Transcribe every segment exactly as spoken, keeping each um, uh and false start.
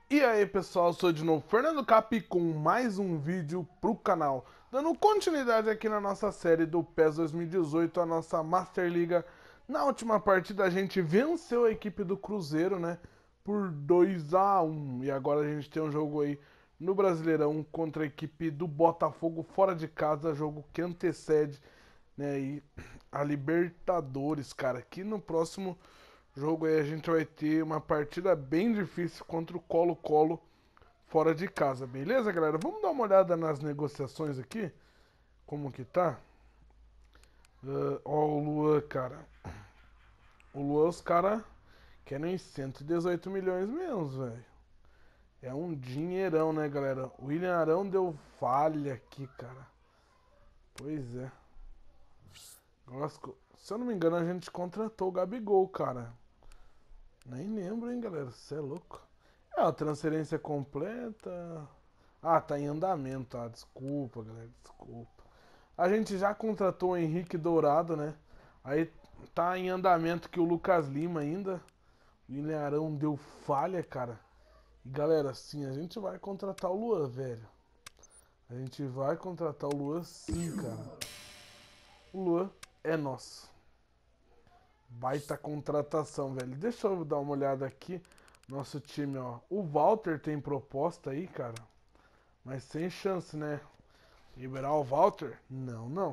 E aí pessoal, sou de novo Fernando Cap com mais um vídeo pro canal, dando continuidade aqui na nossa série do PES dois mil e dezoito, a nossa Master Liga. Na última partida a gente venceu a equipe do Cruzeiro, né, por dois a um, e agora a gente tem um jogo aí no Brasileirão contra a equipe do Botafogo fora de casa, jogo que antecede, né, e a Libertadores, cara, que no próximo jogo aí a gente vai ter uma partida bem difícil contra o Colo-Colo fora de casa, beleza, galera? Vamos dar uma olhada nas negociações aqui, como que tá? Uh, ó, o Luan, cara. O Luan, os caras querem cento e dezoito milhões mesmo, velho. É um dinheirão, né, galera? O William Arão deu falha aqui, cara. Pois é. Se eu não me engano, a gente contratou o Gabigol, cara. Nem lembro, hein, galera. Você é louco. É, a transferência completa. Ah, tá em andamento, ah. Desculpa, galera. Desculpa. A gente já contratou o Henrique Dourado, né? Aí tá em andamento que o Lucas Lima ainda. O William Arão deu falha, cara. E galera, sim, a gente vai contratar o Luan, velho. A gente vai contratar o Luan sim, cara. O Luan é nosso. Baita contratação, velho. Deixa eu dar uma olhada aqui. Nosso time, ó. O Walter tem proposta aí, cara. Mas sem chance, né? Liberar o Walter? Não, não.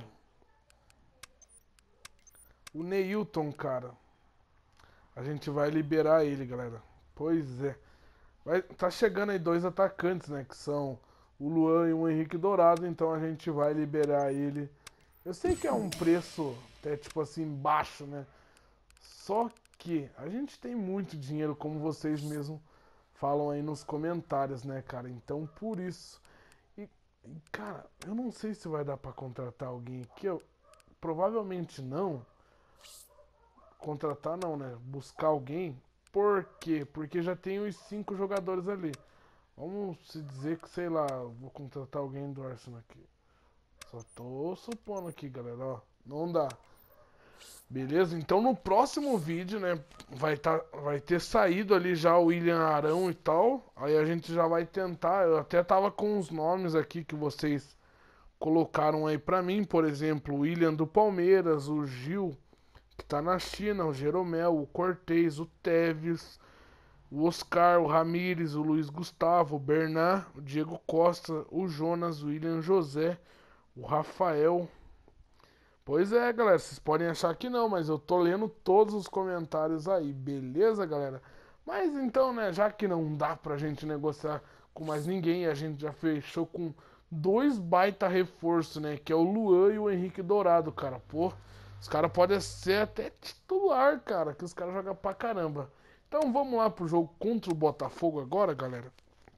O Neilton, cara. A gente vai liberar ele, galera. Pois é. Vai, tá chegando aí dois atacantes, né? Que são o Luan e o Henrique Dourado. Então a gente vai liberar ele. Eu sei que é um preço até tipo assim baixo, né? Só que a gente tem muito dinheiro, como vocês mesmos falam aí nos comentários, né, cara? Então, por isso. E, e cara, eu não sei se vai dar pra contratar alguém aqui. Eu, provavelmente não. Contratar não, né? Buscar alguém. Por quê? Porque já tem os cinco jogadores ali. Vamos se dizer que, sei lá, vou contratar alguém do Arsenal aqui. Só tô supondo aqui, galera, ó. Não dá. Beleza? Então no próximo vídeo, né, vai, tá, vai ter saído ali já o William Arão e tal. Aí a gente já vai tentar, eu até tava com os nomes aqui que vocês colocaram aí pra mim. Por exemplo, o William do Palmeiras, o Gil, que tá na China, o Jeromel, o Cortez, o Tevez, o Oscar, o Ramires, o Luiz Gustavo, o Bernard, o Diego Costa, o Jonas, o William José, o Rafael. Pois é, galera, vocês podem achar que não, mas eu tô lendo todos os comentários aí, beleza, galera? Mas então, né, já que não dá pra gente negociar com mais ninguém, a gente já fechou com dois baita reforços, né, que é o Luan e o Henrique Dourado, cara. Pô, os caras podem ser até titular, cara, que os caras jogam pra caramba. Então vamos lá pro jogo contra o Botafogo agora, galera.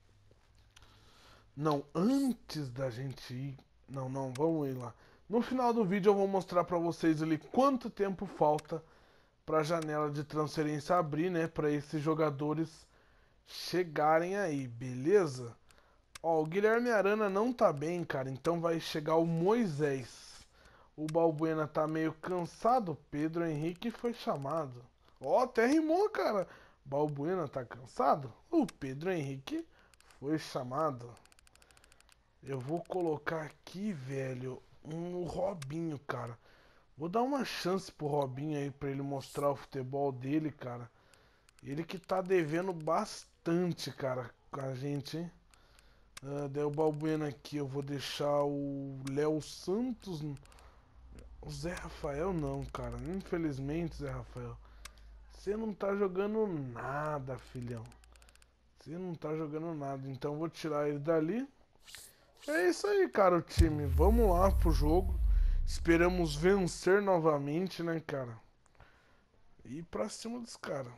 Não, antes da gente ir... Não, não, vamos ir lá. No final do vídeo eu vou mostrar pra vocês ali quanto tempo falta pra janela de transferência abrir, né? Pra esses jogadores chegarem aí, beleza? Ó, o Guilherme Arana não tá bem, cara, então vai chegar o Moisés. O Balbuena tá meio cansado, Pedro Henrique foi chamado. Ó, até rimou, cara. Balbuena tá cansado? O Pedro Henrique foi chamado. Eu vou colocar aqui, velho, um Robinho, cara. Vou dar uma chance pro Robinho aí pra ele mostrar o futebol dele, cara. Ele que tá devendo bastante, cara, com a gente, hein? Uh, daí o Balbuena aqui, eu vou deixar o Léo Santos. O Zé Rafael não, cara. Infelizmente, Zé Rafael. Você não tá jogando nada, filhão. Você não tá jogando nada. Então eu vou tirar ele dali. É isso aí, cara, o time. Vamos lá pro jogo. Esperamos vencer novamente, né, cara? E ir pra cima dos caras.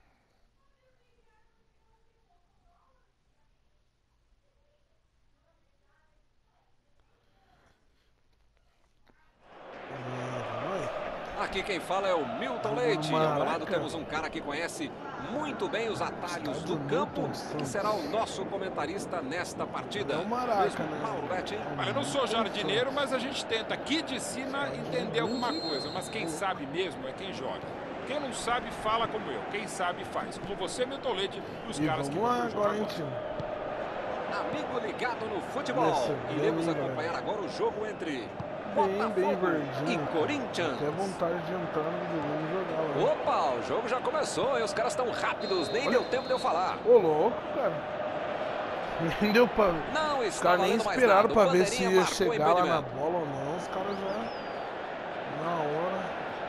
Aqui quem fala é o Milton Leite. Ao meu lado temos um cara que conhece muito bem os atalhos do campo, que será o nosso comentarista nesta partida. É o Maraca, né? Mauro Betti. Olha, eu não sou jardineiro, mas a gente tenta aqui de cima entender alguma coisa. Mas quem sabe mesmo é quem joga. Quem não sabe, fala como eu. Quem sabe, faz. Como você, Milton Leite, e os e caras que vão lá, jogar agora, agora. Amigo ligado no futebol. Iremos acompanhar agora o jogo entre bem, bem verdinho, e Corinthians. Tem vontade de entrar no videogame e jogar lá. Opa, o jogo já começou e os caras estão rápidos, nem Olha. deu tempo de eu falar. Ô, louco, cara. Nem deu pra... Não, os caras nem esperaram pra ver se ia chegar lá na bola ou não. Os caras já... Na hora...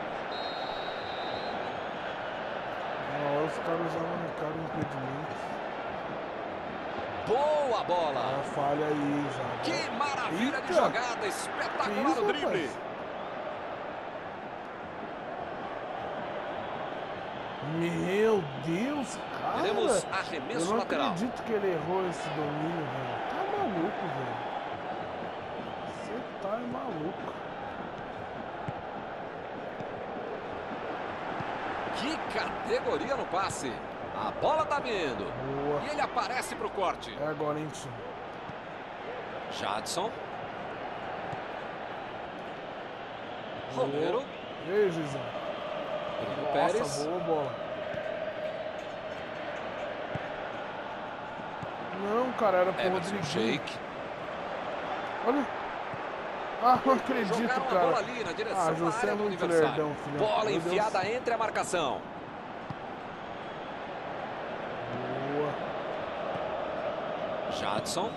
Na hora os caras já marcaram o impedimento. Boa bola! Ah, falha aí já. Que maravilha Eita. de jogada! Espetacular o drible! Rapaz? Meu Deus, cara! Teremos arremesso Eu não lateral. acredito que ele errou esse domínio, velho. Tá maluco, velho. Você tá maluco. Que categoria no passe! A bola tá vindo. Boa. E ele aparece pro corte. É agora, hein, tio. Jadson. Romero. E aí, Gisão? Bruno Pérez. Nossa, boa bola. Não, cara, era pro Rodriguinho. Sheik. Olha. Ah, não acredito, cara. Bola ali na direção ah, José é muito lerdão, filho. Bola Meu enfiada Deus. entre a marcação. Boa. Jadson.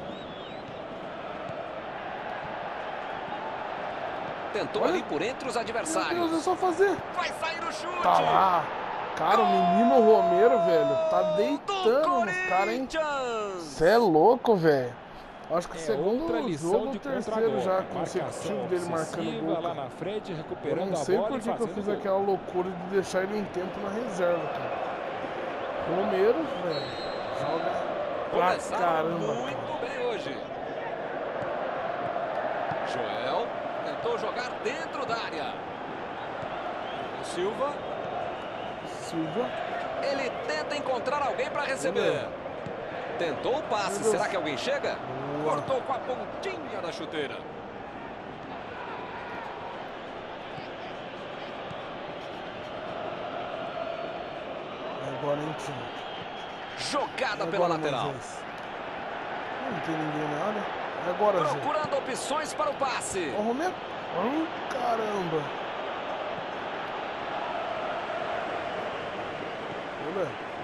Tentou Olha. ali por entre os adversários. Meu Deus, é só fazer. Vai sair o chute. Tá lá. Cara, o menino Romero, velho, tá deitando nos caras, hein? Cê é louco, velho. Acho que o é segundo jogo ou terceiro já consecutivo dele marcando gol. Lá na frente, recuperando eu não sei por que eu fiz gol. aquela loucura de deixar ele em tempo na reserva, cara. Romero, velho, joga pra caramba. Muito bem hoje. Joel tentou jogar dentro da área. O Silva. Silva. Ele tenta encontrar alguém para receber. Tentou o passe. Será que alguém chega? Boa. Cortou com a pontinha da chuteira. Agora, hein, time? Jogada agora, pela lateral. Moisés. Não tem ninguém na área. Agora, procurando gente. opções para o passe. Ó, Romero. Oh, caramba. Olha.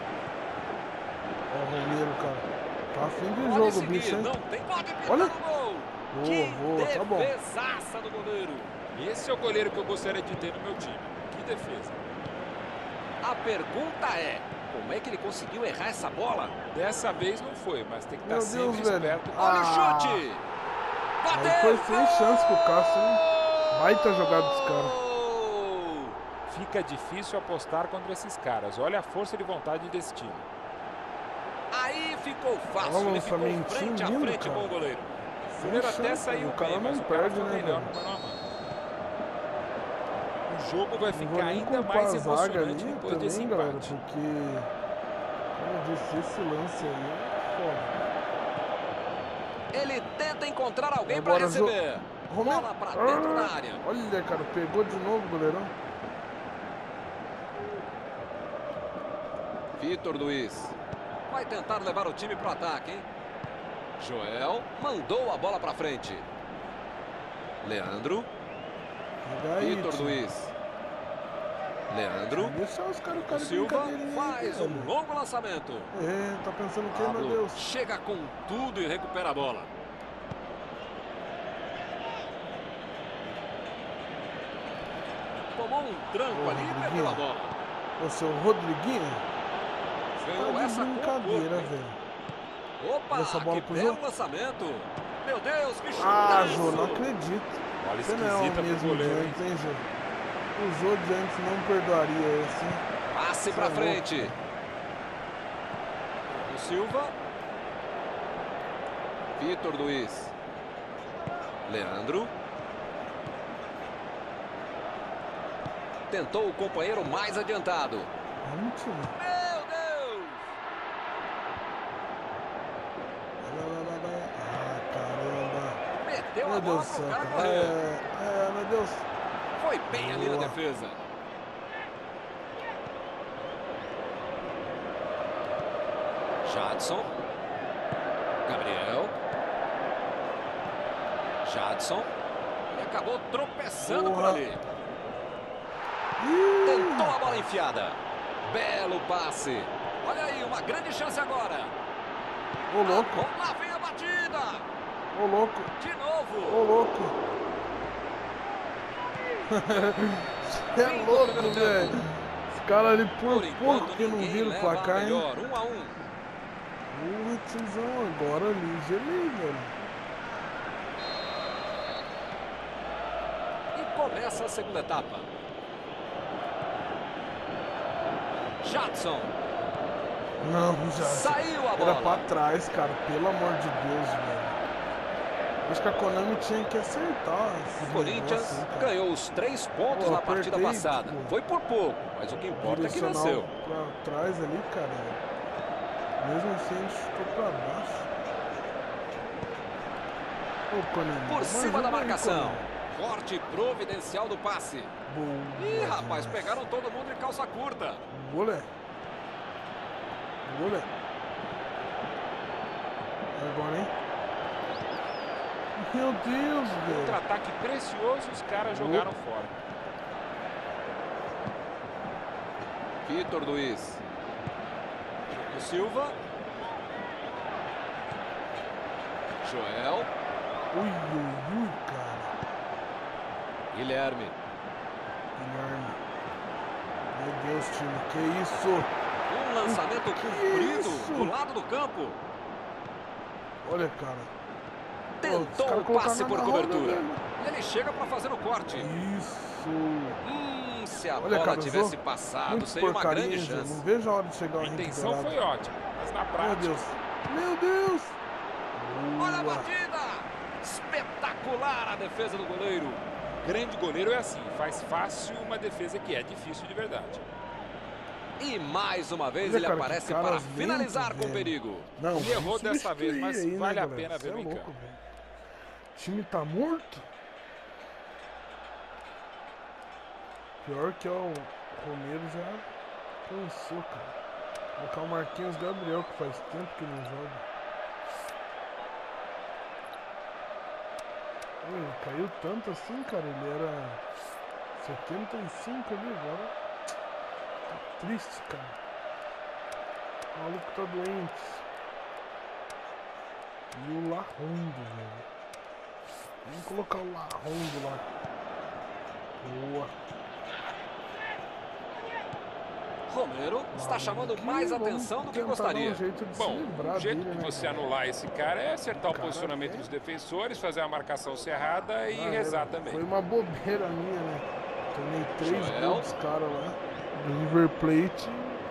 Ó, o Romero, cara. Tá afim de jogo, seguir. bicho, hein? Não tem, pode Olha. No gol. Boa, que boa, tá bom. defesaça do goleiro. Esse é o goleiro que eu gostaria de ter no meu time. Que defesa. A pergunta é, como é que ele conseguiu errar essa bola? Dessa vez não foi, mas tem que Meu estar Deus, sempre velho. esperto. Olha ah. o chute. Bateu. Aí foi sem chance pro Cássio, hein? Baita jogada dos caras. Fica difícil apostar contra esses caras. Olha a força de vontade desse time. Aí ficou fácil. Olha o ele ficou lançamentinho frente a lindo, frente cara. com o goleiro. O goleiro até saiu o cara bem, não mas perde, o né, melhor velho? no mano a mano. O jogo vai ficar ainda culpar mais a zaga emocionante ali depois também, desse galera, empate. porque, como eu disse, esse lance aí é foda. Ele tenta encontrar alguém para Agora, receber. Romero. Bola para dentro da área. Olha, cara, pegou de novo, goleirão. Vitor Luiz vai tentar levar o time para o ataque, hein? Joel mandou a bola para frente. Leandro. Vitor Luiz. Leandro. Os cara, cara Silva faz um longo lançamento. É, tá pensando que, meu Deus. Chega com tudo e recupera a bola. Tomou um tranco Ô, ali e perdeu a bola. O seu Rodriguinho? Ganhou tá de essa brincadeira, velho. Opa, essa bola que pro belo Jô. lançamento. Meu Deus, que chutaço. Ah, Jô, não acredito. Olha, Você não é o mesmo de antes, hein, Jô? O Jô de antes não perdoaria esse, hein? Passe pra frente. O Silva. Vitor Luiz. Leandro. Tentou o companheiro mais adiantado. Vamos, time. Meu Deus! Ah, caramba. Meteu Meu a bola Deus do pro céu, cara cara. correr. É, é, meu Deus. Foi bem ali na Boa. defesa. Jadson. Gabriel. Jadson. E acabou tropeçando Porra. por ali. Tentou a bola enfiada. Belo passe. Olha aí, uma grande chance agora. Ô, louco. Ah, lá vem a batida. Ô, louco. De novo. Ô, louco. Você é louco, velho. Os caras ali por pouco que não viram o placar, hein? um a um. Porra, tiozão, agora ali, gelei, velho. E começa a segunda etapa. Jadson. Não, já. Saiu a bola. Era pra trás, cara. Pelo amor de Deus, velho. Acho que a Konami tinha que acertar. O Corinthians assim, ganhou os três pontos Pô, na partida apertei, passada. pô. Foi por pouco, mas o que importa é que venceu. Pra trás ali, cara. Mesmo assim, a gente ficou pra baixo. Ô, Konami. Por cima da aí, marcação. Konami. Corte providencial do passe. Boa, Ih, rapaz, demais. pegaram todo mundo de calça curta. Golé. Golé. Agora, hein? Meu Deus, velho. Contra-ataque precioso, os caras jogaram Opa. fora. Vitor Luiz. O Silva. Joel. Ui, ui, ui, cara. Guilherme. Guilherme. Meu Deus, time, que isso? Um lançamento Que comprido isso? do lado do campo. Olha, cara. Pô, os Tentou caras o colocaram passe na por roda, cobertura. velho. E ele chega para fazer o corte. Isso. Hum, se a Olha, bola cara, tivesse usou passado, muito seria uma grande porcaria, chance. Não vejo a hora de chegar o A Henrique intenção Dourado. foi ótima, mas na Meu prática... Deus. Meu Deus. Olha a Boa. batida. Espetacular a defesa do goleiro. Grande goleiro é assim, faz fácil uma defesa que é difícil de verdade. E mais uma vez Olha, ele cara, que aparece caras para lentos, finalizar com velho. perigo. Não, Ele errou vamos dessa vez, substituir mas aí, né, vale a galera? pena Cê ver é em louco, campo. velho. O time tá morto? Pior que ó, o Romero já cansou, cara. Vou colocar o Marquinhos Gabriel, que faz tempo que não joga. Ui, ele caiu tanto assim, cara. Ele era setenta e cinco ali agora. Tá triste, cara. O maluco tá doente. E o Larrondo, velho. Vamos colocar o Larrondo lá. Boa. Romero está chamando mais atenção do que gostaria. Um jeito de Bom, se livrar o jeito dele, de né, você cara? anular esse cara é acertar o Cara, posicionamento é. dos defensores, fazer a marcação cerrada e Ah, rezar era- também. Foi uma bobeira minha, né? Tomei três Joel. gols dos caras lá. Do River Plate.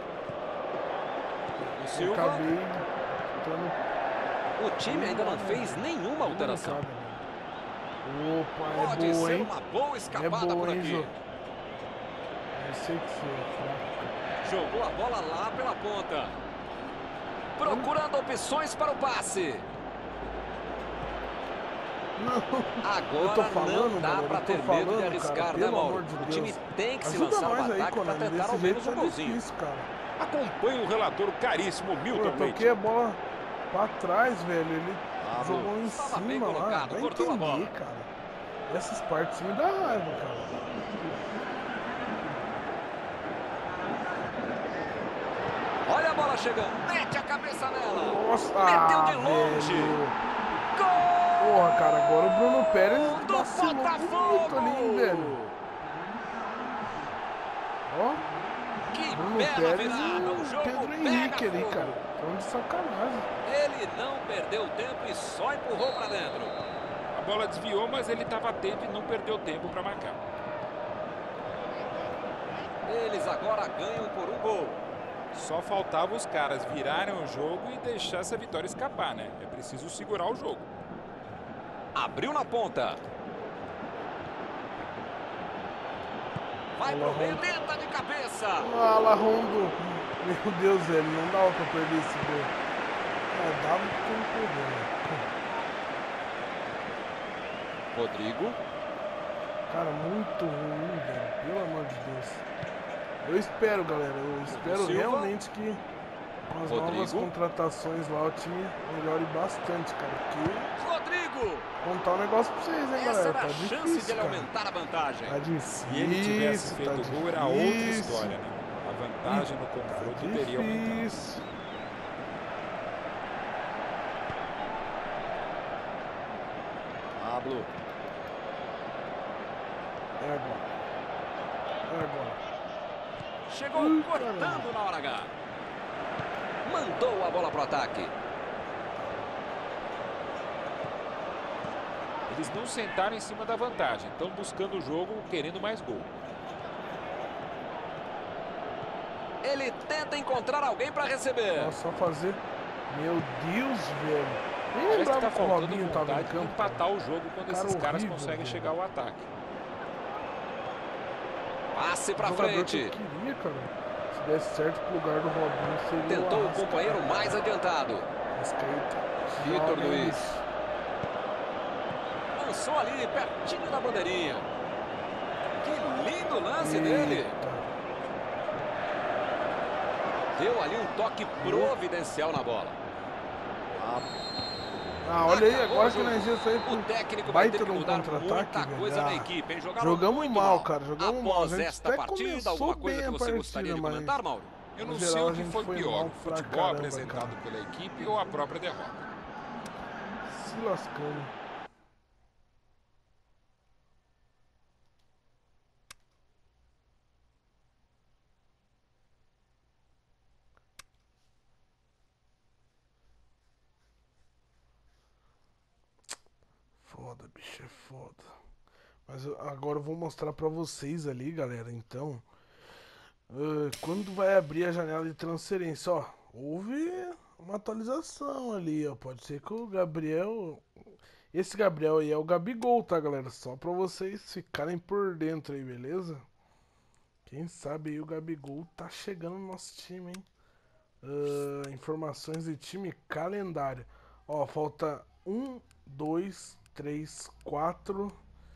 O E Silva. acabei dando O time ainda não fez nenhuma alteração. mancada, velho. Opa, é Pode boa, ser hein? uma boa É escapada boa, por hein, aqui. Jô? Eu sei que você é fraco. Jogou a bola lá pela ponta. Procurando opções para o passe. Não. Eu tô Agora falando, não dá galera, para eu tô ter medo falando, de arriscar, cara, né, pelo Mauro? amor de O Deus. time tem que se Ajuda lançar ao nós aí, ataque para Konami. tentar Desse ao jeito menos um tá golzinho. difícil, cara. Acompanhe o relator caríssimo Pô, Milton eu toquei Leite. a bola pra trás, velho. Ele Pablo jogou em estava bem cima lá. colocado, Vai cortou a entender, bola. cara. Essas partes me dá raiva, cara. Olha a bola chegando. Mete a cabeça nela. Nossa, Meteu ah, de longe. velho. Gol Porra, cara, agora o Bruno Pérez do vacilou bonito Botafogo. ali, hein, velho. Ó, Que Bruno bela Pérez virada. O e o jogo Pedro pega Henrique ali, fogo. cara. Tão de sacanagem. Ele não perdeu tempo e só empurrou para dentro. A bola desviou, mas ele estava atento e não perdeu tempo para marcar. Eles agora ganham por um gol. Só faltava os caras virarem o jogo e deixar essa vitória escapar, né? É preciso segurar o jogo. Abriu na ponta. Vai Olha pro lá, meio, Rondo. tenta de cabeça. Ah, Larrondo. Meu Deus, velho, não dava pra perder esse gol. É, dava porque não perdeu, né? Rodrigo. Cara, muito ruim, velho. Pelo amor de Deus. Eu espero, galera. Eu espero Silva. realmente que Com as Rodrigo. novas contratações lá, o time melhore bastante, cara. Porque... Rodrigo! Contar um negócio pra vocês, hein, Essa galera. era Tá a chance difícil, de ele cara. aumentar a vantagem. Tá difícil. Se ele tivesse feito tá o gol, era outra história, né? A vantagem no Tá confronto teria aumentado. difícil. Pablo. É agora. É agora. Chegou Ui, cortando caramba. na hora H. Mandou a bola pro ataque. Eles não sentaram em cima da vantagem. Estão buscando o jogo, querendo mais gol. Ele tenta encontrar alguém para receber. Nossa, só fazer. Meu Deus, velho. Nem Parece que lembrava tá que o faltando Robinho tava em vontade de campo. empatar o jogo quando Cara esses caras horrível, conseguem velho. chegar ao ataque. Passe para O jogador frente. que eu queria, cara. Se desse certo pro lugar do Robinho, seria Tentou o Arrascaeta. companheiro mais adiantado. Arrascaeta. Vitor Joga Luiz. isso. Lançou ali, pertinho da bandeirinha. Que lindo lance dele. Eita. Deu ali um toque providencial na bola. Ah, olha aí, Acabou agora o que jogo. nós ia sair O com técnico vai baita ter de que um mudar contra-ataque, muita velho. coisa na Ah, equipe, hein? Jogaram jogamos muito mal, cara, jogamos mal. A Após gente esta até partida, começou alguma coisa bem que a você gostaria de partida, mas- comentar, Mauro? Eu No não geral, sei a o que gente foi foi pior, mal o pra futebol caramba, apresentado cara. pela equipe ou a própria derrota. Se lascando. Foda, bicho, é foda. Mas eu- agora eu vou mostrar pra vocês ali, galera. Então, ah, quando vai abrir a janela de transferência, ó, houve uma atualização ali, ó. Pode ser que o Gabriel, esse Gabriel aí é o Gabigol, tá, galera? Só pra vocês ficarem por dentro aí, beleza? Quem sabe aí o Gabigol tá chegando no nosso time, hein? Ah, informações de time, calendário. Ó, falta um, dois, três, quatro,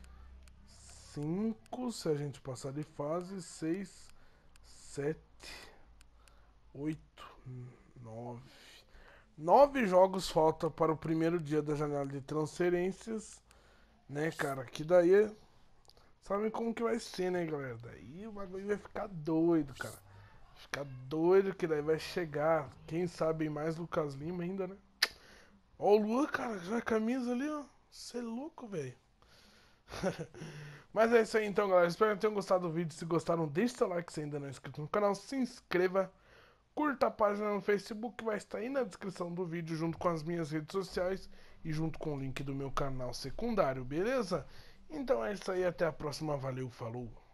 cinco, se a gente passar de fase, seis, sete, oito, nove. Nove jogos falta para o primeiro dia da janela de transferências, né, cara? Que daí, sabe como que vai ser, né, galera? Daí o bagulho vai ficar doido, cara. Ficar doido que daí vai chegar, quem sabe mais Lucas Lima ainda, né? Ó o Luan, cara, já a camisa ali, ó. Você é louco, velho. Mas é isso aí então, galera. Espero que tenham gostado do vídeo. Se gostaram, deixe seu like se ainda não é inscrito no canal. Se inscreva. Curta a página no Facebook, que vai estar aí na descrição do vídeo, junto com as minhas redes sociais e junto com o link do meu canal secundário, beleza? Então é isso aí, até a próxima. Valeu, falou!